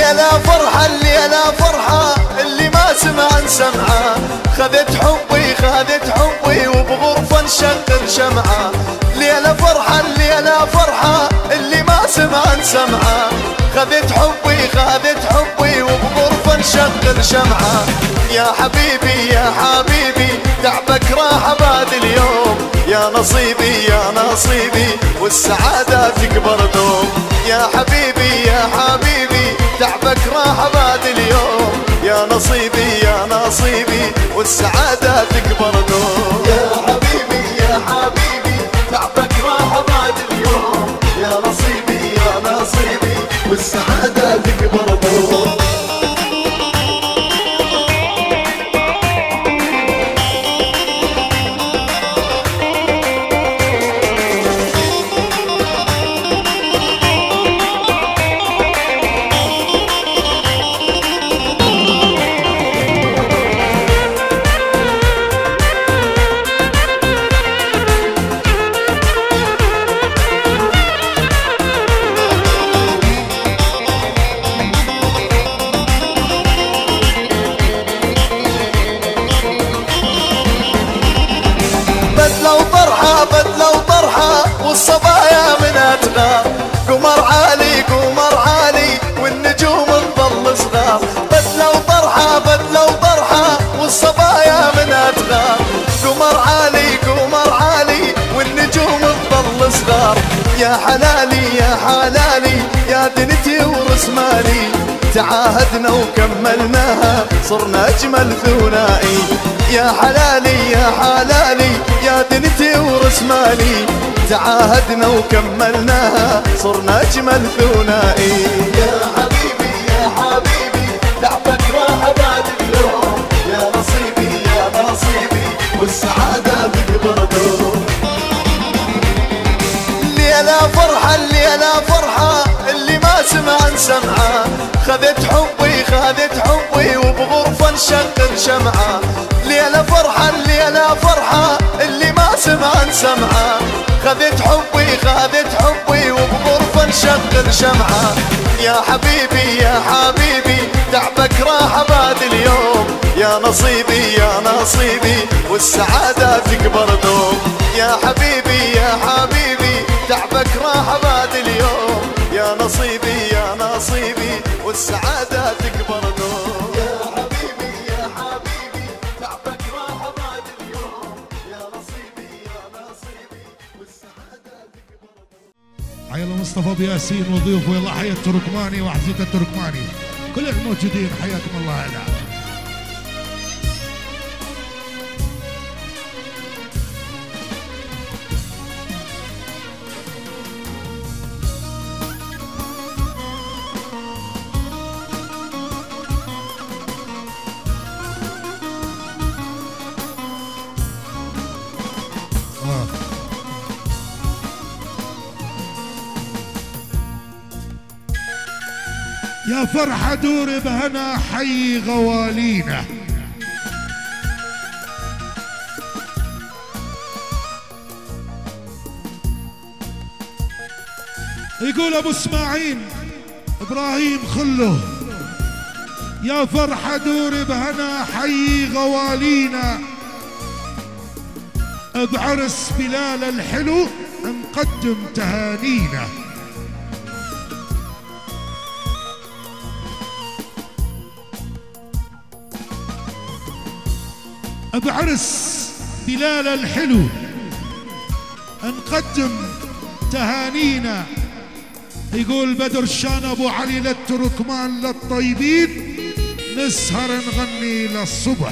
الليلة فرحة الليلة فرحة اللي ما سمع سمعة، خذت حبي وبغرفة نشغل شمعة. ليلة فرحة الليلة فرحة اللي ما سمع سمعة، خذت حبي وبغرفة نشغل شمعة. يا حبيبي تعبك راح بعد اليوم، يا نصيبي والسعادة تكبر دوم. يا حبيبي تعبك راح بعد اليوم، يا نصيبي والسعادة تكبر دوم. يا حبيبي تعبك راح بعد اليوم، يا نصيبي والسعادة تكبر دوم. بدلة وطرحة والصبايا من أتغار، قمر عالي والنجوم تظل صغار. بدلة وطرحة والصبايا من أتغار، قمر عالي والنجوم تظل صغار. يا حلالي يا دنيتي ورسمالي، تعاهدنا وكملناها صرنا أجمل ثنائي. يا حلالي يا دنيتي ورسمالي، تعاهدنا وكملناها صرنا أجمل ثنائي. يا حبيبي تعبك راح بعد اليوم، يا نصيبي والسعادة تكبر دوم. الليلة فرحة اللي ما سمع سمعة، خذت حبي وبغرفة نشغل شمعة. ليلة فرحة اللي ما سمع سمعة، خذت حبي وبغرفة نشغل شمعة. يا حبيبي تعبك راح بعد اليوم، يا نصيبي والسعادة تكبر دوم. يا حبيبي تعبك راح بعد اليوم، يا نصيبي والسعادة تكبر دوم. يا حبيبي تعبك راح بعد اليوم، يا نصيبي والسعادة تكبر دوم. حيا الله مصطفى بياسين وضيوفه، يلا حيا التركماني وحزية التركماني كل الموجودين، حياكم الله. هلا يا فرحة دور بهنا حي غوالينا، يقول ابو اسماعيل ابراهيم خله. يا فرحة دور بهنا حي غوالينا، بعرس بلال الحلو نقدم تهانينا. بعرس بلال الحلو نقدم تهانينا. يقول بدر شان ابو علي للتركمان للطيبين، نسهر نغني للصبح.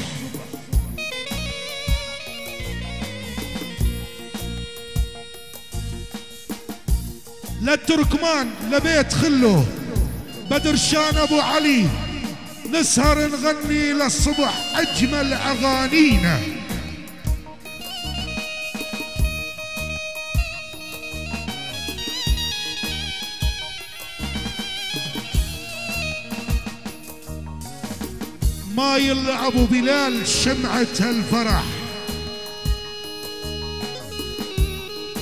للتركمان لبيت خله بدر شان ابو علي، نسهر نغني للصبح أجمل أغانينا. ما يلعب بلال شمعة الفرح،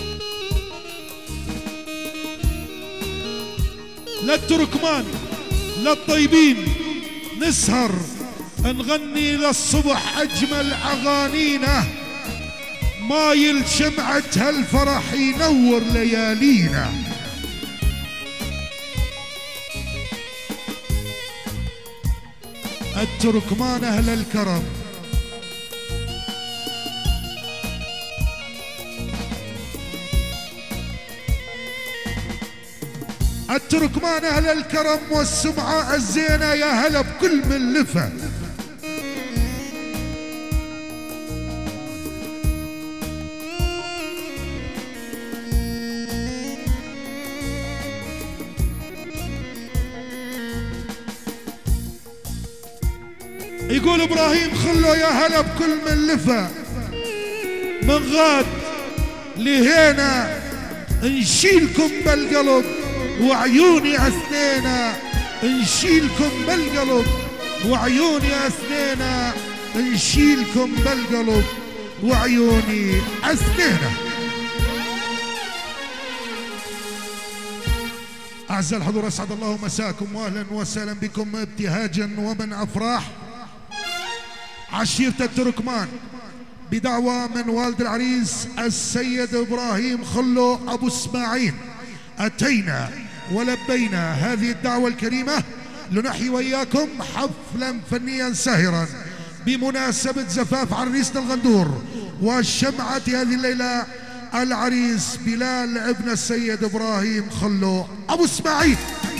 للتركمان للطيبين نسهر نغني للصبح أجمل أغانينا، مايل شمعة هالفرح ينور ليالينا. التركمان أهل الكرم، التركمان أهل الكرم والسمعة الزينة، يا هلا بكل من لفة. يقول إبراهيم خلو يا هلا بكل من لفة، من غاد لهينا نشيلكم بالقلب وعيوني أثنينا، نشيلكم بالقلب وعيوني أثنينا، نشيلكم بالقلب وعيوني أثنينا. أعزائي الحضور أسعد الله مساكم وأهلا وسهلا بكم ابتهاجا ومن أفراح عشيرة التركمان بدعوة من والد العريس السيد إبراهيم خلو أبو اسماعيل. أتينا ولبينا هذه الدعوة الكريمة لنحيي وإياكم حفلا فنيا ساهرا بمناسبة زفاف عريسنا الغندور وشمعة هذه الليلة العريس بلال ابن السيد إبراهيم خلو أبو اسماعيل.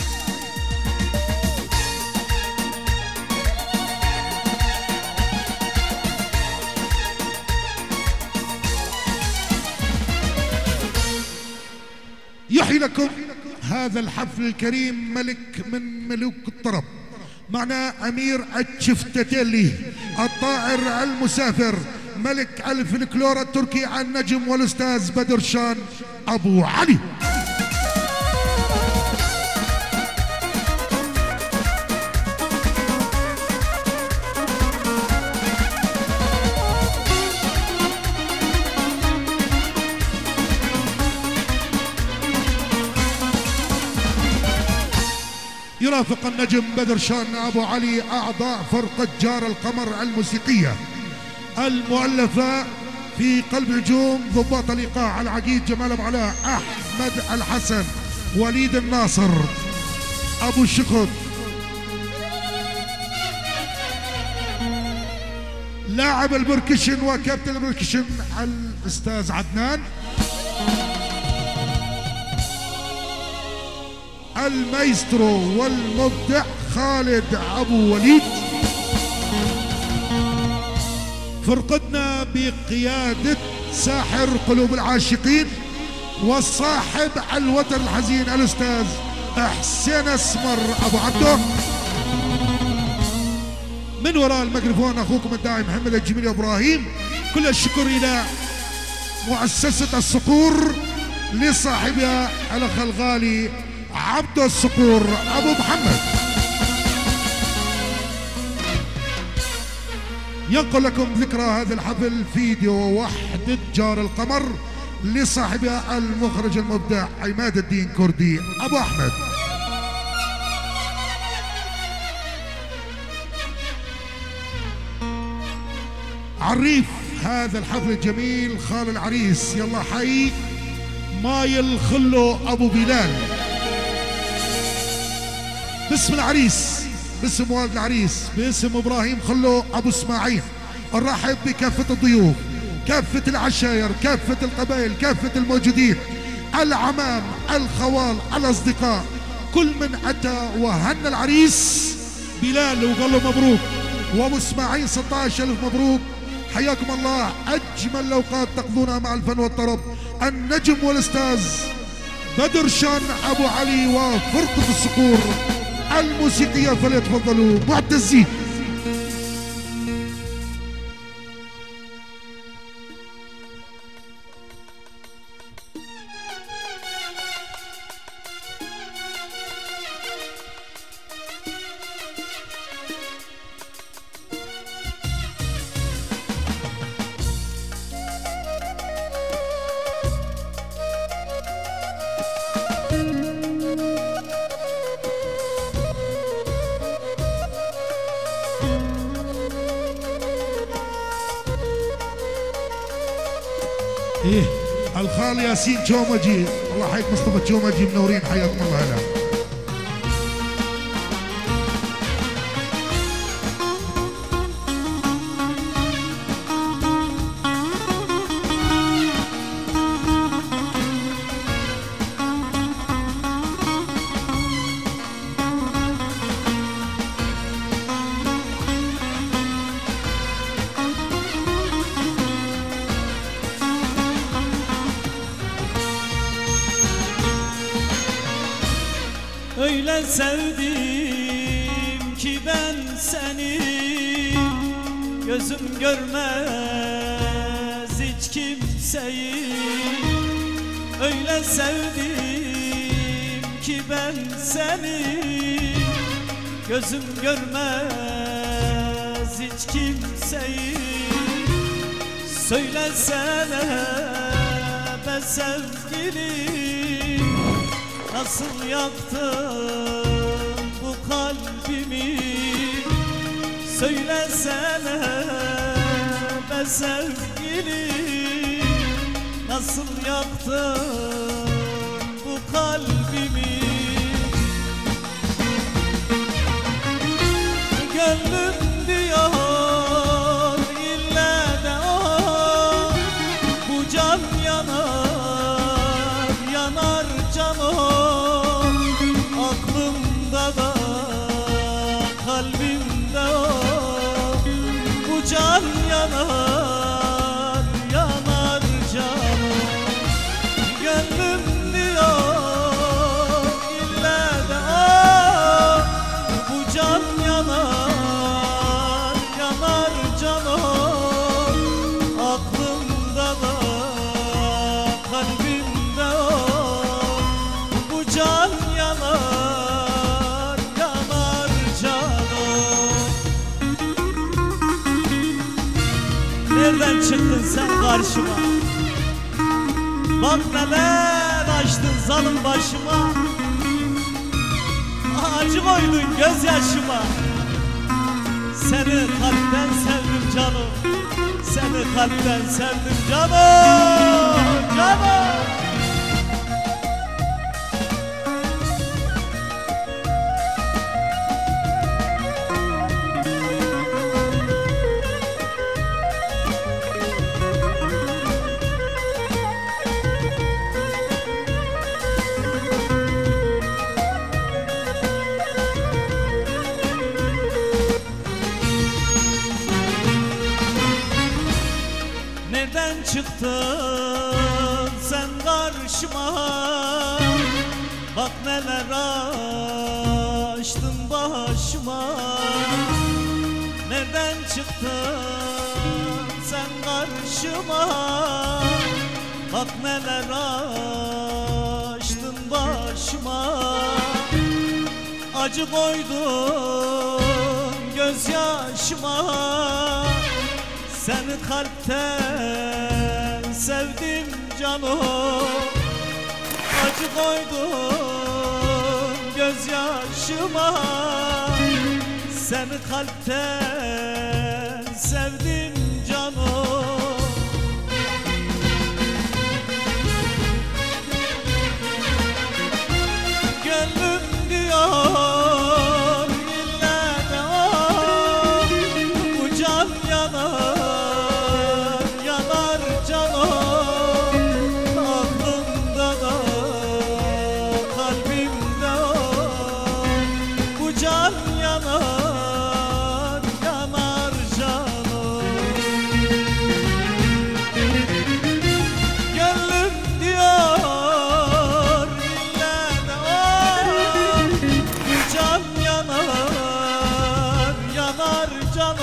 يحيي لكم هذا الحفل الكريم ملك من ملوك الطرب، معنا أمير الشفتتيلي الطائر المسافر، ملك الفلكلور التركي النجم والأستاذ بدرشان أبو علي. يرافق النجم بدرشان أبو علي أعضاء فرقة جار القمر الموسيقية المؤلفة في قلب نجوم ضباط الإيقاع العقيد جمال أبو علاء، أحمد الحسن، وليد الناصر، أبو الشخط، لاعب البركشن وكابتن البركشن الأستاذ عدنان، المايسترو والمبدع خالد أبو وليد. فرقتنا بقيادة ساحر قلوب العاشقين والصاحب الوتر الحزين الأستاذ حسين أسمر أبو عبده. من وراء الميكروفون أخوكم الداعي محمد الجميل إبراهيم. كل الشكر إلى مؤسسة الصقور لصاحبها الأخ الغالي عبد الصقور أبو محمد. ينقل لكم ذكرى هذا الحفل فيديو وحدة جار القمر لصاحبها المخرج المبدع عماد الدين كردي أبو أحمد. عريف هذا الحفل الجميل خال العريس، يلا حي مايل خلو أبو بلال. باسم العريس، باسم والد العريس، باسم إبراهيم خلو أبو اسماعيل، نرحب بكافة الضيوف، كافة العشاير، كافة القبائل، كافة الموجودين، العمام، الخوال، الأصدقاء، كل من أتى وهنى العريس بلال وقال له مبروك، وأبو اسماعيل 16,000 مبروك. حياكم الله، أجمل الأوقات تقضونها مع الفن والطرب. النجم والأستاذ بدرشان أبو علي وفرقة الصقور الموسيقية، فليتفضلوا معتزين. ايه الخال ياسين جومجي، الله يحييك مصطفى جومجي، منورين حياكم الله. هلا Öyle sevdim ki ben seni, gözüm görmez hiç kimseyi. Öyle sevdim ki ben seni, gözüm görmez hiç kimseyi. Söylesene be sevgilim, nasıl yaktın bu kalbimi? Söylesene be sevgilim, nasıl yaktın bu kalbimi? Gönlüm diyor ille de o, bu can yanar, yanar can o. Aklımda da kalbimde o, bu can yanar, yanar can o. Gönlüm diyor ille de o, bu can yanar, yanar can o. Aklımda da kalbimde o, bu can yanar, yanar can o. Nereden çıktın sen karşıma? Bak neler açtın zalim başıma. Acı koydun gözyaşıma. Seni kalpten sevdim canım, seni kalpten sevdim canım, canım. Nereden çıktın sen karşıma? Bak neler açtın başıma. Nereden çıktın sen karşıma? Bak neler açtın başıma. Acı koydun gözyaşıma. Seni kalpten sevdim canım, acı koydum gözyaşıma. Seni kalpten sevdim canım. Gönlüm diyor ille de o, bu can yanar, yanar can o. Aklımda da kalbimde o, bu can yanar, yanar can o. Gönlüm diyor ille de o, bu can yanar, yanar can o.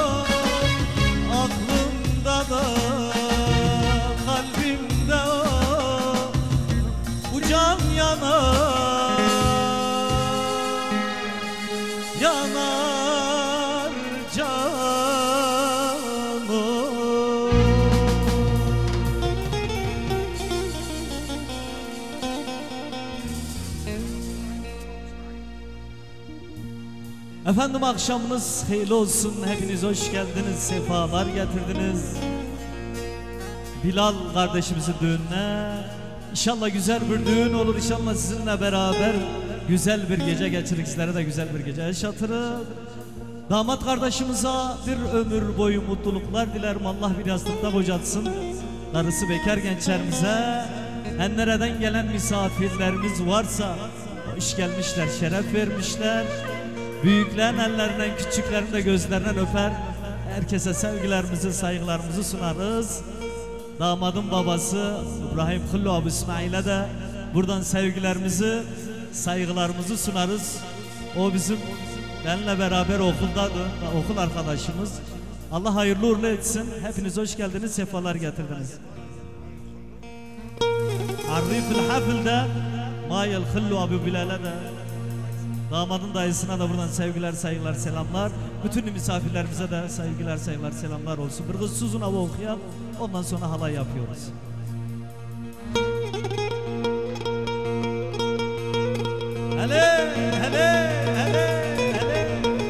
Aklımda da kalbimde o, bu can yanar, yanar can o. Efendim akşamınız hayırlı olsun. Hepiniz hoş geldiniz, sefalar getirdiniz. Bilal kardeşimizin düğününe. İnşallah güzel bir düğün olur. İnşallah sizinle beraber güzel bir gece geçirir. Sizlere de güzel bir gece yaşatırız. Damat kardeşimize bir ömür boyu mutluluklar dilerim. Allah bir yastıkta bocatsın. Darısı bekar gençlerimize. Her nereden gelen misafirlerimiz varsa hoş gelmişler, şeref vermişler. Büyüklerin ellerinden, küçüklerin de gözlerinden öper. Herkese sevgilerimizi, saygılarımızı sunarız. Damadın babası İbrahim Hıllu Abu İsmail'e de buradan sevgilerimizi, saygılarımızı sunarız. O bizim benimle beraber okuldadır, okul arkadaşımız. Allah hayırlı uğurlu etsin. Hepiniz hoş geldiniz, sefalar getirdiniz. Arifil Hafil'de Mayel Hıllu Abu Bilal'e de damadın dayısına da buradan sevgiler, saygılar, selamlar. Bütün misafirlerimize de sevgiler, saygılar, selamlar olsun. Bir kız Suzun Ava okuyalım. Ondan sonra halay yapıyoruz. Hele, hele, hele, hele.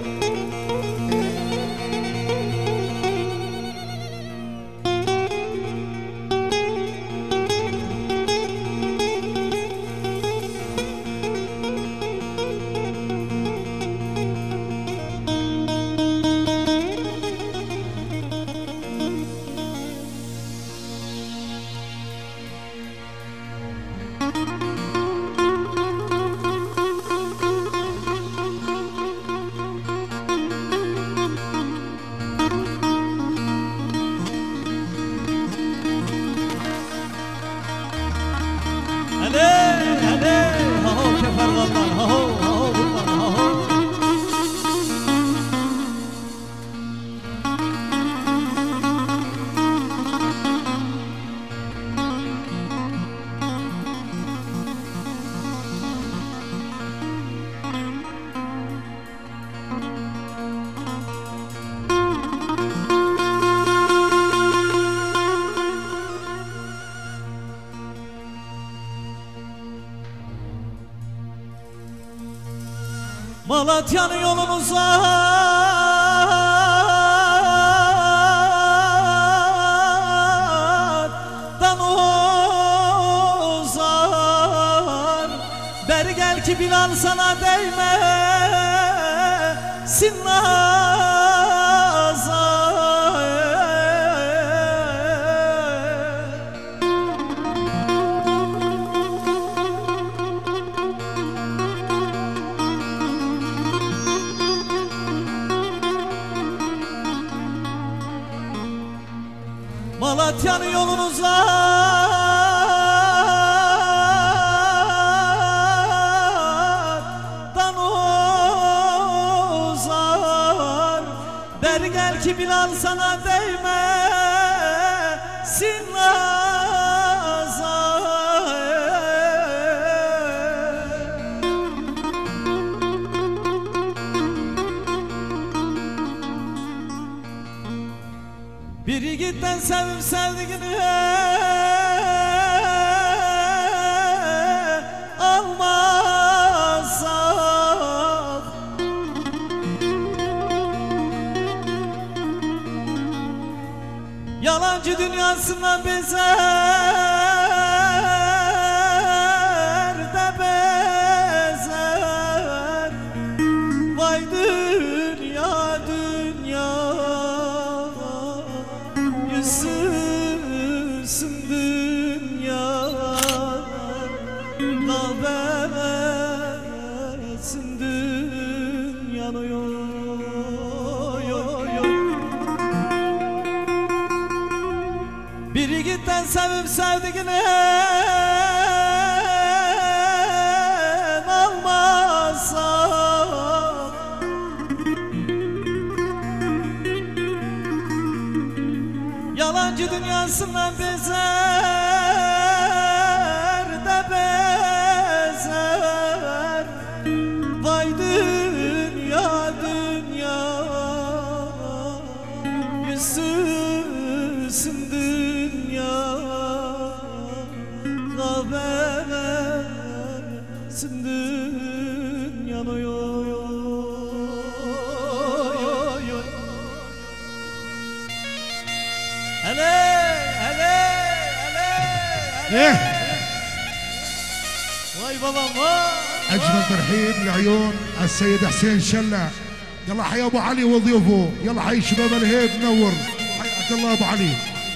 Malatya'nın yolun uzaktan uzar. Beri gel ki Bilal sana değmesin nazar. Malatya'nın yolun uzaktan uzar. Beri gel ki Bilal sana değmesin nazar. Bir yiğitten sevip sevdiğini almazsak, yalancı dünyasından bezer de bezer. Vay dünya dünya, yüzsüzsün dünya, kahvesin dünyanı. Oy, oy, oy. Bir yiğitten sevip sevdiğini almazsak, yalancı dünyasından bezer de bezer. Vay dünya dünya, yüzsüzsün dünya, kahvesin dünyanı. Oy, oy, oy, oy. Hele, hele. ايه واي بابا ما اجمل ترحيب لعيون السيد حسين شلة. يلا حيا ابو علي وضيوفه، يلا حي شباب الهيب منور، حياك الله ابو علي.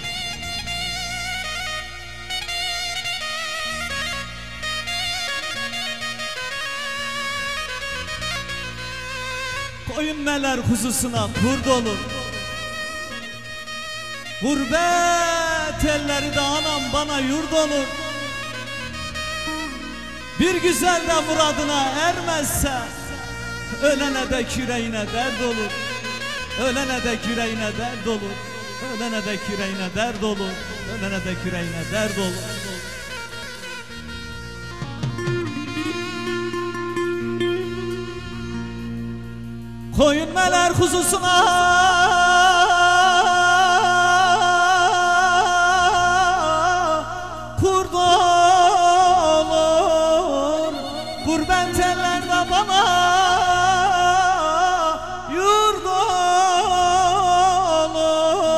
Koyunmeler huzusuna kurd olur. Gurbet elleri de anam bana yurt olur. Bir güzel de muradına ermezse ölene de yüreğine dert olur. Ölene de yüreğine dert olur. Ölene de yüreğine dert olur. Ölene de yüreğine dert olur. Koyunmeler huzusuna kurd olur. Gurbet ellerde bana yurt olur.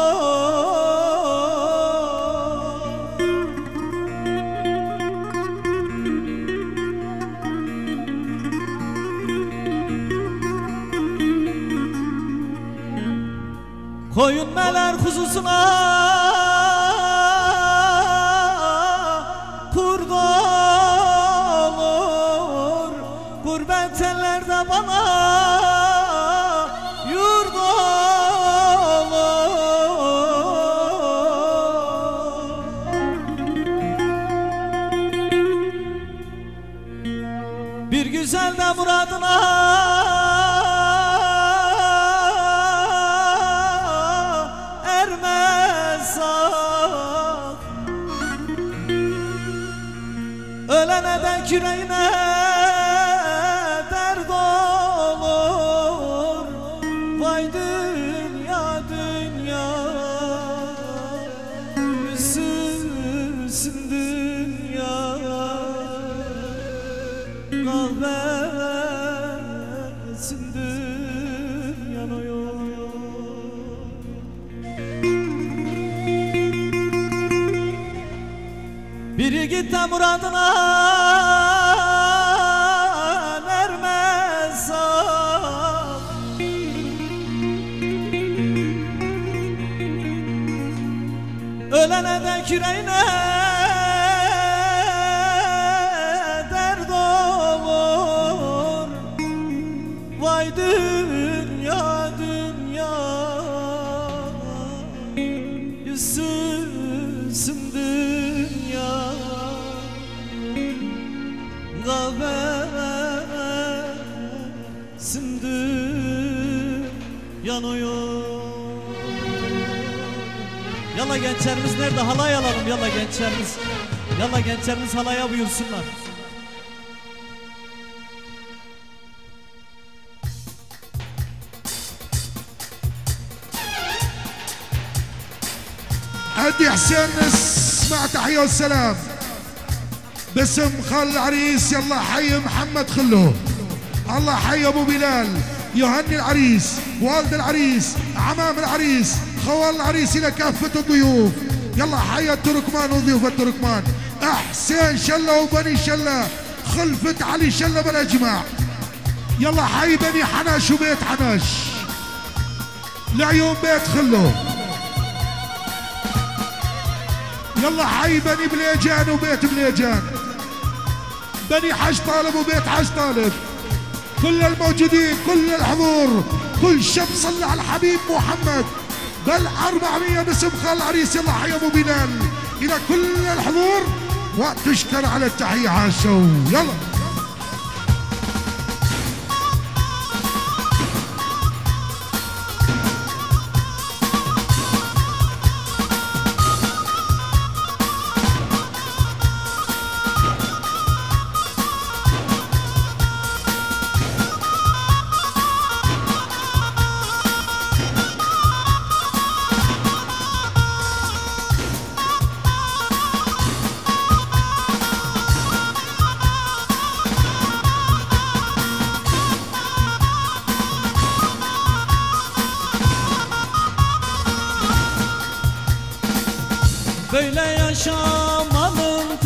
Koyunmeler huzusuna kurd olur. Gurbet ellerde bana yurt olur. Bir güzel de muradına ölene dek yüreğine dert olur. Vay dünya dünya, yüzsüzsün dünya, kahvetsin dünyan oy. Biri git de muradına ermez sağ. Ölene dek yüreğine dert olur. Vay dünya dünya, yüzsüzsün dünya, kahvetsin dünyan oy. Yalla gençlerimiz nerede? Halay alalım yalla gençlerimiz. Yalla gençlerimiz halaya buyursunlar. ادي حسين اسمع تحيه والسلام باسم خال العريس. يلا حي محمد خلو، الله حي ابو بلال، يهني العريس، والد العريس، عمام العريس، خوال العريس الى كافه الضيوف. يلا حي التركمان وضيوف التركمان، حسين شله وبني شله، خلفة علي شله بالاجماع. يلا حي بني حناش وبيت حناش، لعيون بيت خلو. يلا حي بني بليجان وبيت بليجان، بني حج طالب وبيت حج طالب، كل الموجودين كل الحضور، كل شاب صلى على الحبيب محمد بل 400 باسم خال العريس. يلا حي ابو بلال الى كل الحضور وتشكر على التحيه على الشو. يلا Böyle yaşamanın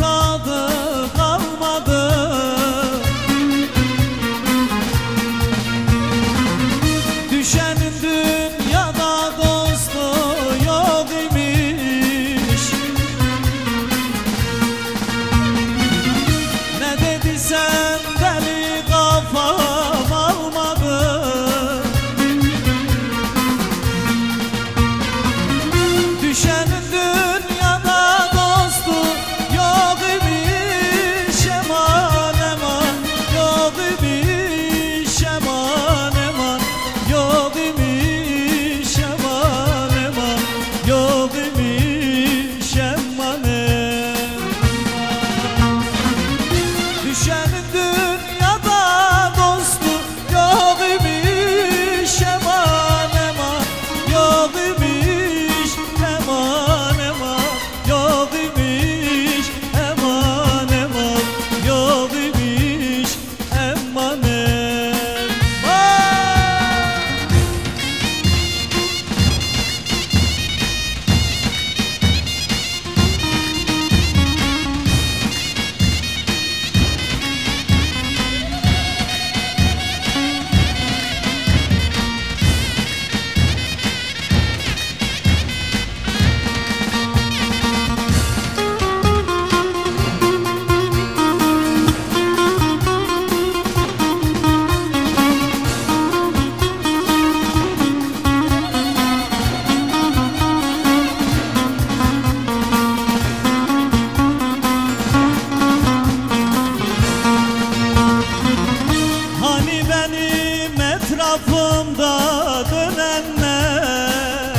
etrafımda dönenler.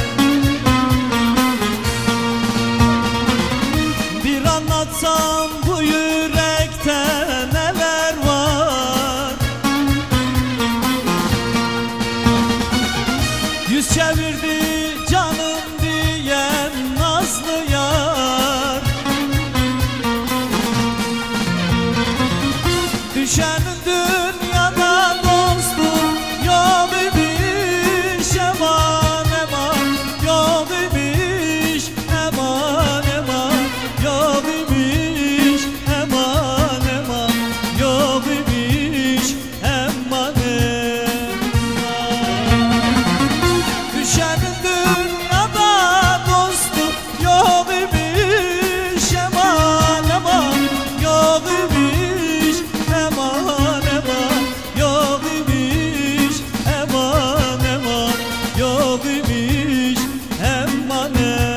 Bir anlatsam bu yürekte neler var. Yüz çevirdi canım diyen nazlı yar. Düşenin dünyada dostu yok imiş, eman eman yok imiş, eman eman yok imiş, eman eman yok imiş, eman eman. Düşenin dünyada dostu yok imiş, eman eman yok imiş, eman eman yok imiş, eman eman yok imiş, eman eman.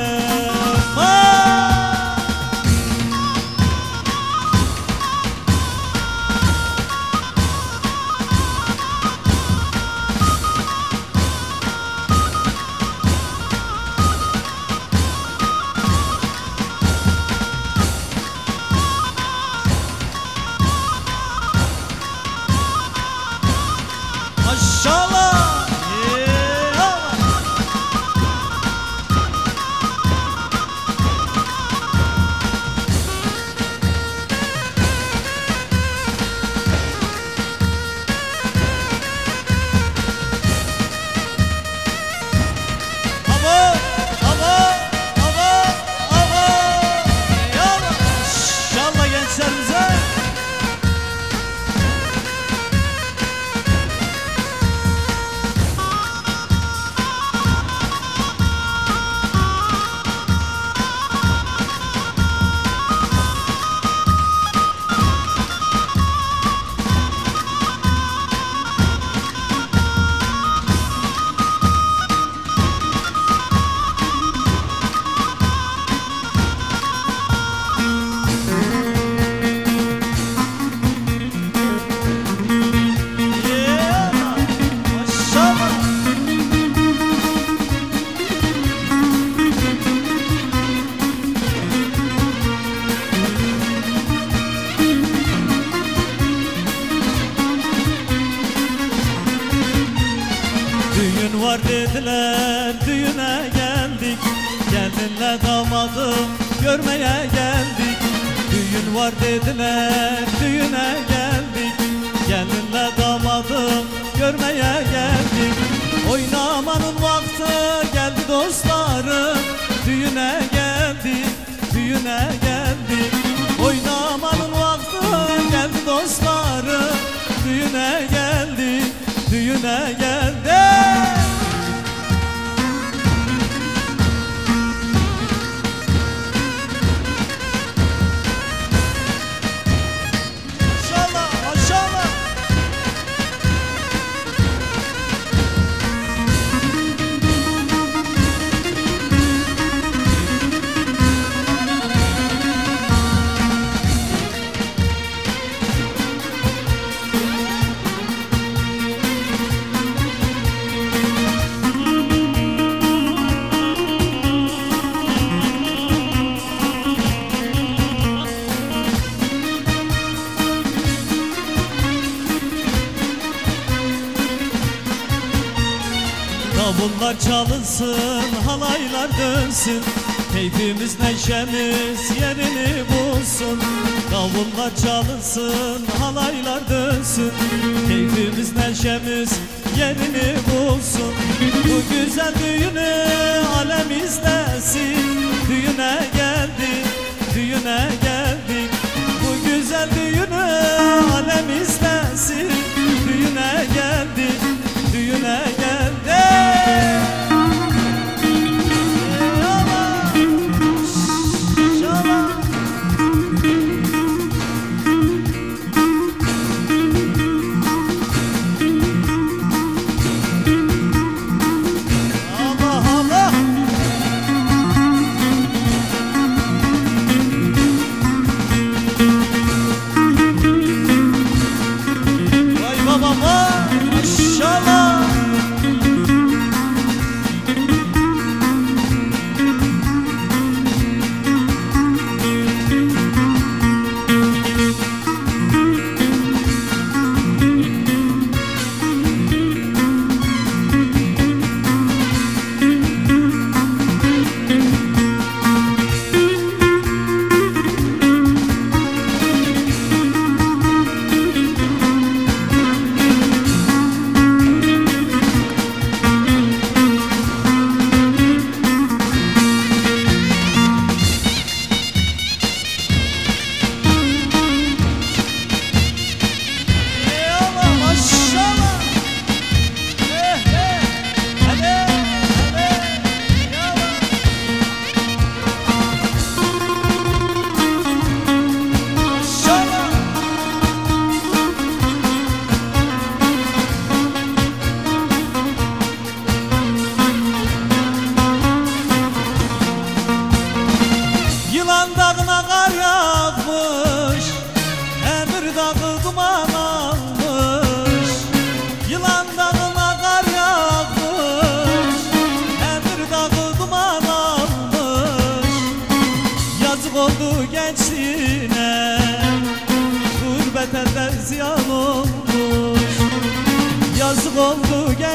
Maşallah. Abo, abo, abo, abo. İnşallah gençlerimize. Maşallah. Düğün var dediler, düğüne geldik. Gelinle damadım görmeye geldik. Düğün var dediler, düğüne geldik. Gelinle damadım görmeye geldik. Oynamanın vakti geldi dostlarım. Düğüne geldik, düğüne geldik. Oynamanın vakti geldi dostlarım. Düğüne geldik, düğüne geldik. Maşallah, maşallah. Davullar çalınsın, halaylar dönsün. Keyfimiz neşemiz yerini bulsun. Davullar çalınsın, halaylar dönsün. Keyfimiz neşemiz yerini bulsun. Bu güzel düğünü alem izlesin. Düğüne geldik, düğüne geldik. Bu güzel düğünü alem izlesin. Düğüne geldik, düğüne geldik. Vay babama, aşağı.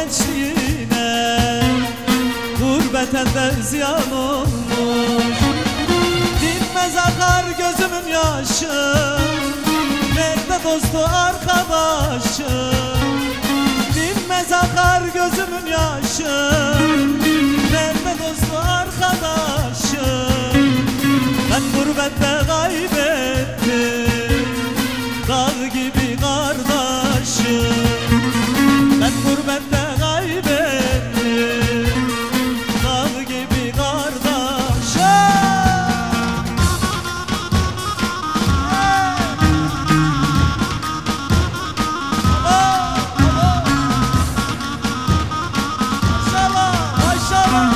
gençliğine gurbet elde ziyan olmuş. Dinmez akar gözümün yaşı, nerede dostu arkadaşı? Dinmez akar gözümün yaşı, nerede dostu arkadaşı? Ben gurbette kaybettim dağ gibi kardeşim. Ben gurbette kaybettim dağ gibi kardeşim. Maşallah, maşallah.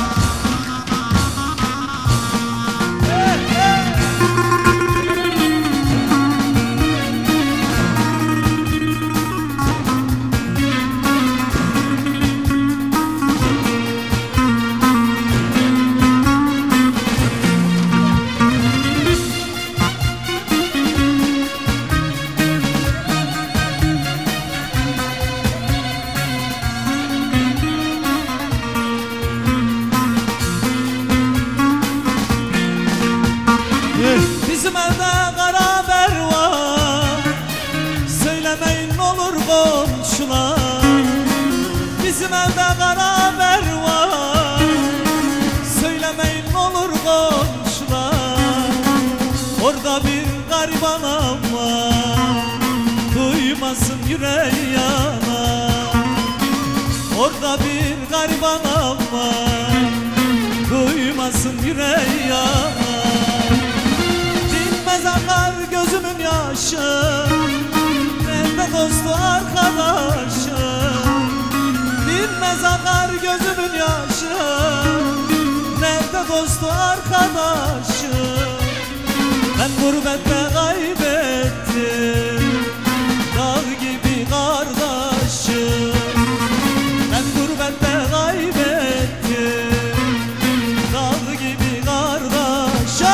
Bizim evde kara haber var, söylemeyin olur komşular. Bizim evde kara haber var, söylemeyin olur komşular. Orada bir gariban var, duymasın yüreği yanar. Orada bir gariban var, duymasın yüreği yanar. Dinmez akar gözümün yaşı, nerede dostu arkadaşı? Dinmez akar gözümün yaşı, nerede dostu arkadaşı? Ben gurbette kaybettim dağ gibi kardeşim. Ben gurbette kaybettim dağ gibi kardeşim.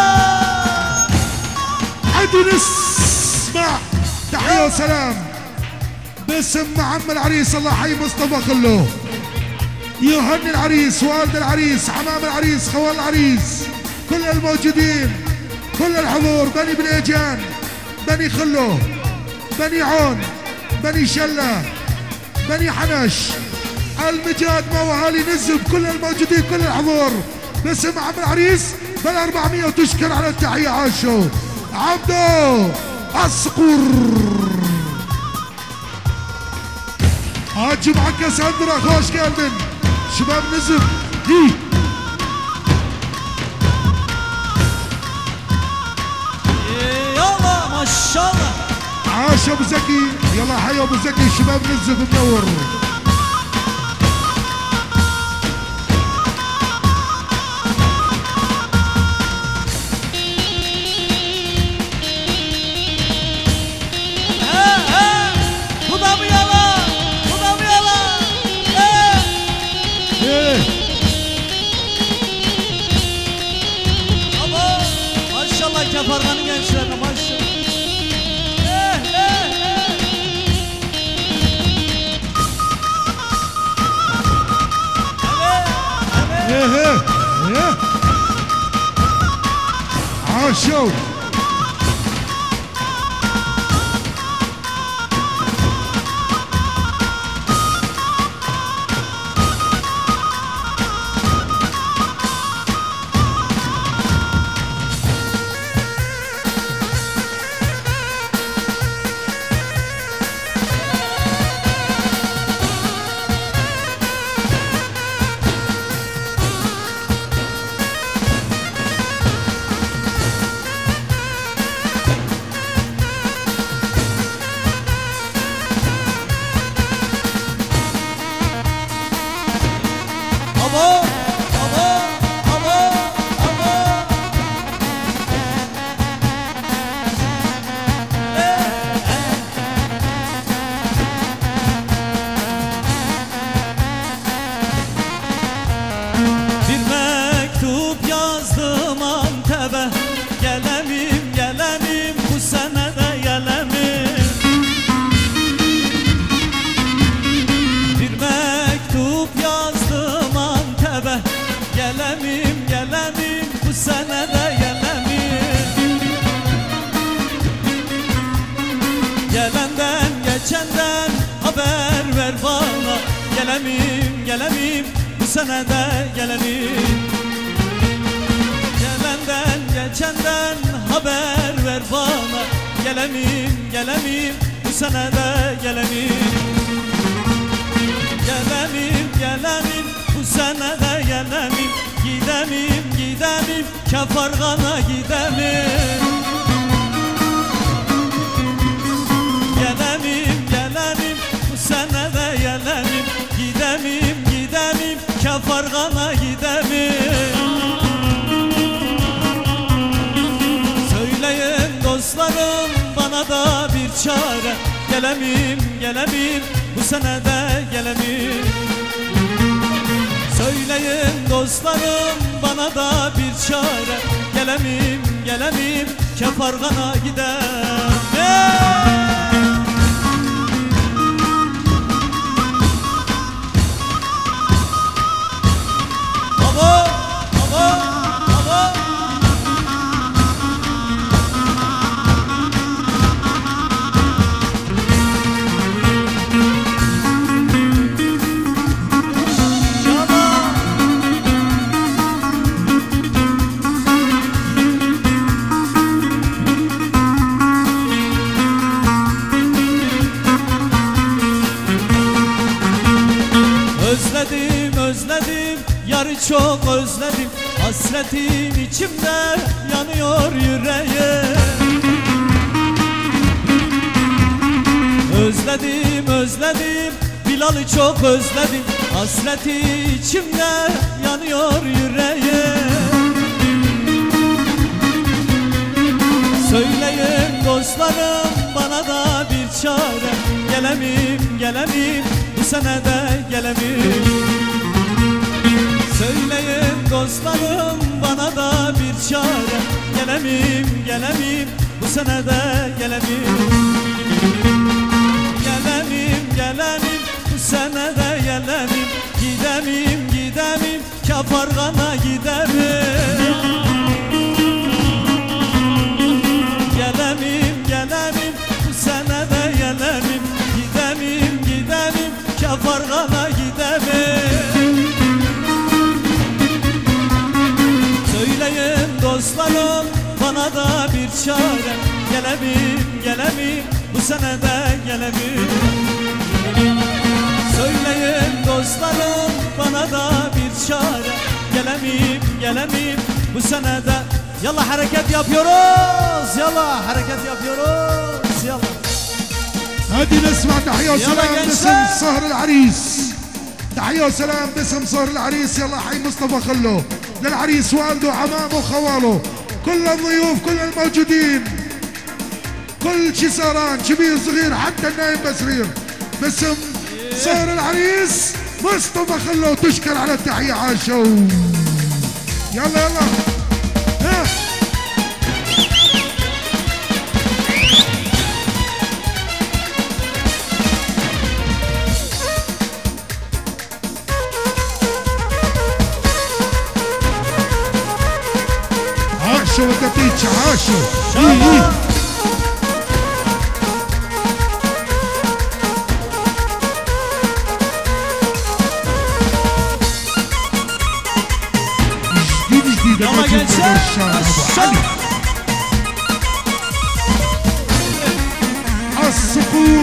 عدل اسمع تحية وسلام باسم عم العريس. الله يحيي مصطفى كله، يهني العريس، والد العريس، عمام العريس، خوال العريس، كل الموجودين، كل الحضور، بني بليجان، بني خلو، بني عون، بني شلة، بني حنش، المجاد مواهالي نزب، كل الموجودين، كل الحضور باسم عم العريس بال 400 وتشكر على التحية. عاشوا عبدو الصقور هاجم على كاساندرا. خوش geldin شباب نزب هي يلا ما شاء الله. عاش ابو زكي. يلا حي ابو زكي. شباب نزب منور. Keparganın gençlerine maşallah. عاشوا gelemeyim bu sene de gelemeyim. Gelenden geçenden haber ver bana, gelemeyim bu sene de gelemeyim. Gelemeyim bu sene de gelemeyim. Gidemeyim Kefargan'a gidemeyim. Gelemeyim bu sene de gelemeyim. Gidemeyim Kefargan'a gidemeyim. Söyleyin dostlarım bana da bir çare, gelemeyim bu sene de gelemeyim. Söyleyin dostlarım bana da bir çare, gelemeyim Kefargan'a gidemeyim. Özledim, yarı çok özledim. Hasretin içimde yanıyor yüreğim. Özledim, Bilal'ı çok özledim. Hasreti içimde yanıyor yüreğim. Söyleyin dostlarım bana da bir çare, gelemeyim bu sene de gelemeyim. Söyleyin dostlarım bana da bir çare, gelemeyim bu sene de gelemeyim. Gelemeyim bu sene de gelemeyim. Gidemeyim Kefargan'a gidemeyim. Gelemeyim bu sene de gelemeyim. Gidemeyim Kefargan'a gidemeyim. Söyleyin dostlarım bana da bir çare, gelemeyim bu sene de gelemeyim. Söyleyin dostlarım bana da bir çare, gelemeyim bu sene de. Yallah hareket yapıyoruz, yallah hareket yapıyoruz, yallah. هادي نسمع تحية وسلام باسم صهر العريس. تحية وسلام باسم صهر العريس. يلا حي مصطفى خلو للعريس والده وعمامه وخواله، كل الضيوف كل الموجودين، كل شي سهران كبير صغير حتى النايم بسرير، باسم صهر العريس مصطفى خلو. تشكر على التحية عاشو. يلا ها عاشو وتبيتش عاشو. جديد يلا جنسان الصقور.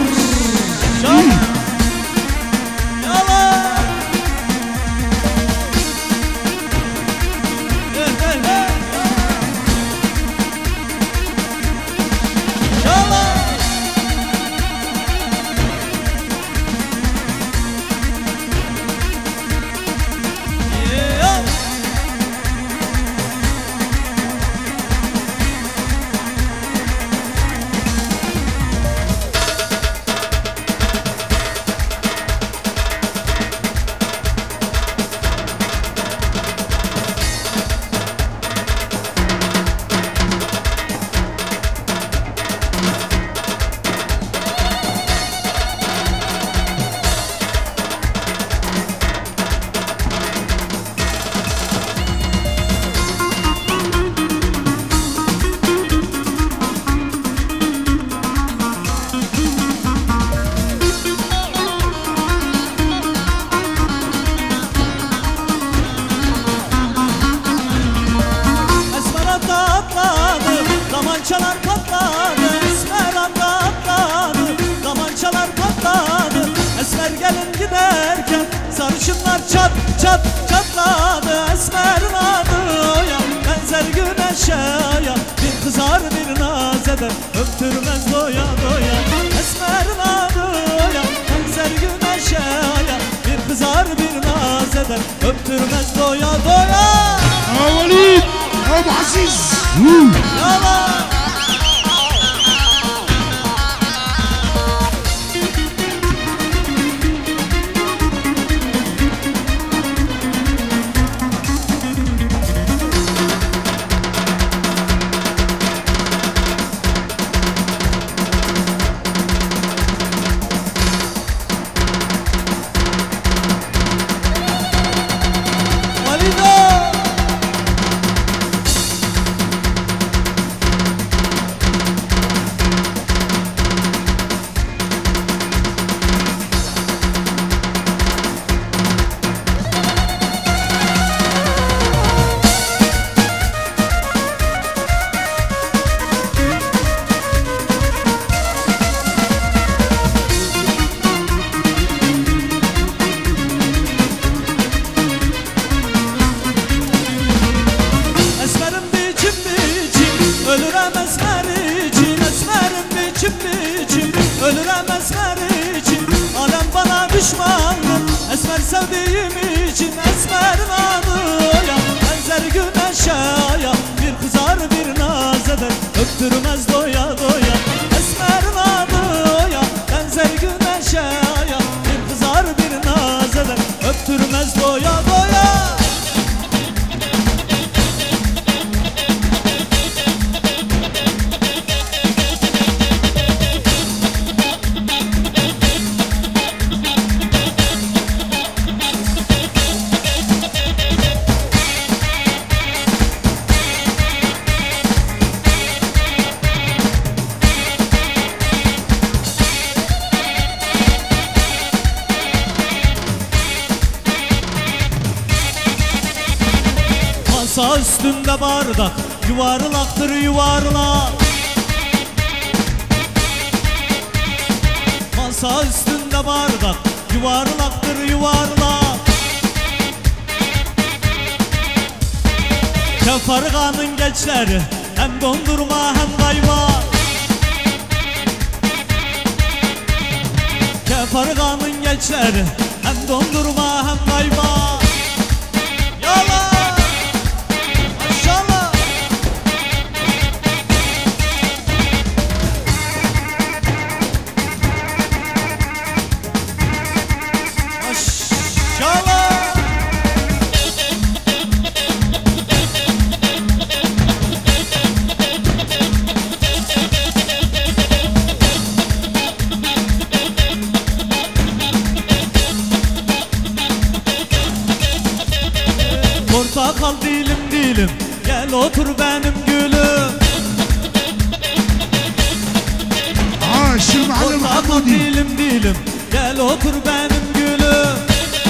derken sarışınlar çat çat çatladı. Esmerin adı Oya, benzer güneşe ya. Bir kızar bir naz eder, öptürmez doya doya. Esmerin adı Oya, benzer güneşe ya. Bir kızar bir naz eder, öptürmez doya doya. وليد ابو عزيز Yalan. Esmer sevdiğim için esmerin adı Oya, benzer güneşe ya. Bir kızar bir naz eder, öptürmez doya doya. Esmerin adı Oya, benzer güneşe ya. Bir kızar bir naz eder, öptürmez doya doya. Masa üstünde bardak, yuvarlaktır yuvarlak. Masa üstünde bardak, yuvarlaktır yuvarlak. Kefarganın gençleri hem dondurma hem kayma. Kefarganın gençleri hem dondurma hem kayma. Yalan. Portakal dilim dilim, gel otur benim gülüm. عاش المعلم Portakal حمودي dilim dilim, gel otur benim gülüm.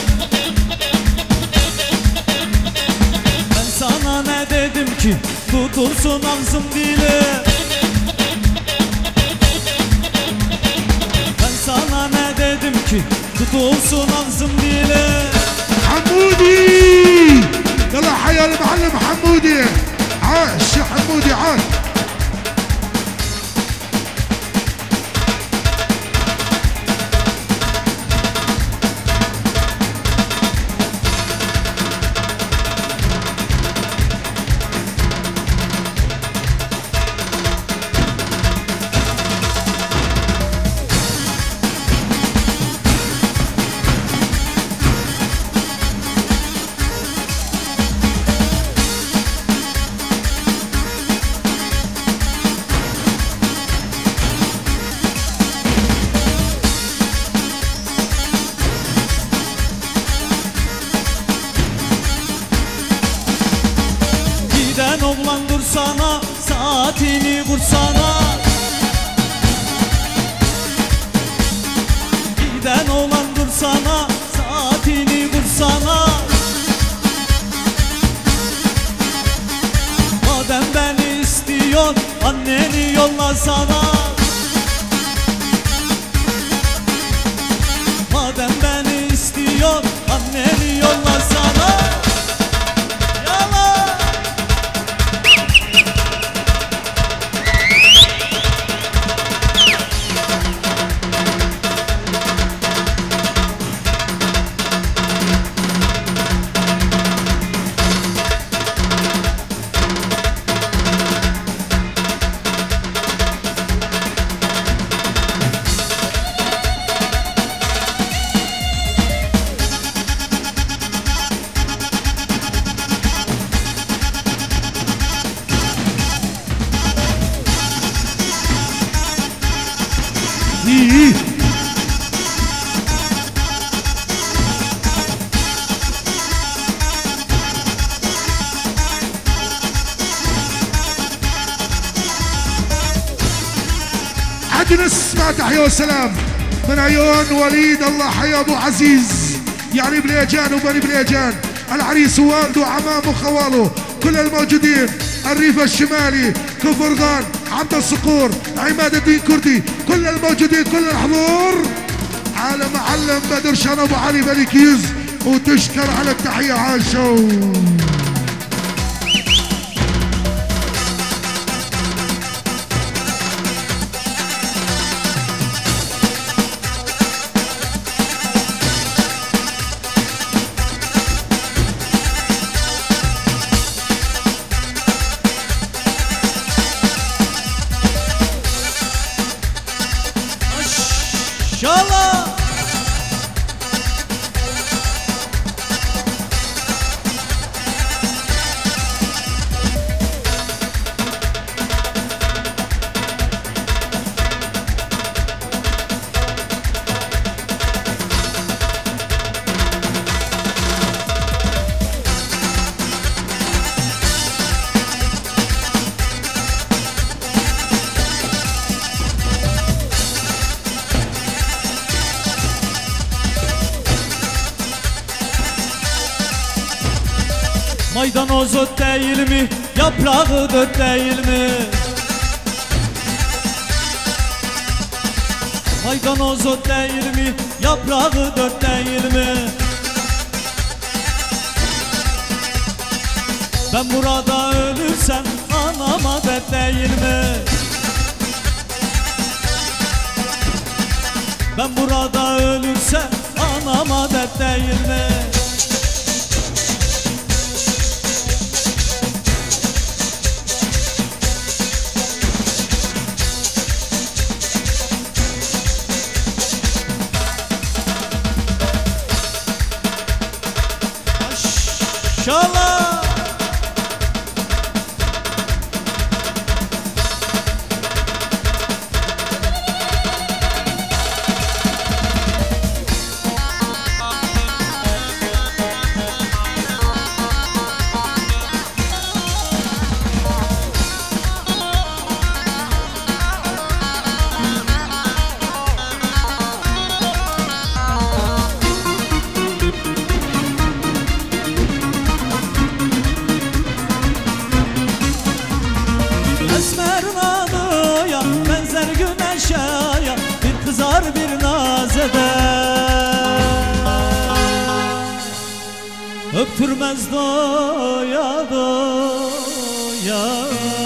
Ben sana ne dedim ki tutulsun ağzım dilim. Ben sana ne dedim ki tutulsun ağzım dilim. حمودي يلا حيا المعلم حمودي عاش يا حمودي عاش Giden oğlan dursana, saatini vursana. Giden oğlan dursana, saatini vursana. Madem beni istiyorsun, anneni yollasana. Madem beni istiyorsun, نسمع تحية وسلام من عيون وليد. الله حيا ابو عزيز، يعني بليجان وبني بليجان، العريس ووالده وعمامه وخواله كل الموجودين، الريف الشمالي، كفرغان، عبد الصقور، عماد الدين كردي، كل الموجودين، كل الحضور على معلم بدر شان ابو علي ملكيز، وتشكر على التحية عاشو. Maydanoz ot değil mi? Yaprağı dört değil mi? Maydanoz ot değil mi? Yaprağı dört değil mi? Ben burada ölürsem anama dert değil mi? Ben burada ölürsem anama dert değil mi? İnşallah. Bir naz eder, öptürmez doya doya.